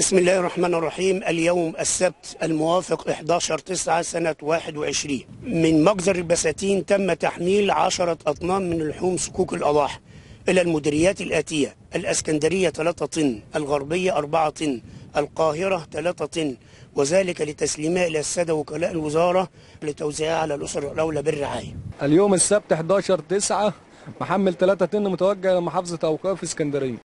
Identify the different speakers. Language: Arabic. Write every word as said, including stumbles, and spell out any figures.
Speaker 1: بسم الله الرحمن الرحيم. اليوم السبت الموافق أحد عشر تسعة سنة واحد وعشرين، من مجزر البساتين تم تحميل عشرة أطنان من لحوم صكوك الأضاحي إلى المديريات الآتية: الإسكندرية ثلاثة طن، الغربية أربعة طن، القاهرة ثلاثة طن، وذلك لتسليمها إلى السادة وكلاء الوزارة لتوزيعها على الأسر الأولى بالرعاية.
Speaker 2: اليوم السبت أحد عشر تسعة محمل ثلاثة طن متوجه إلى محافظة أوقاف اسكندرية.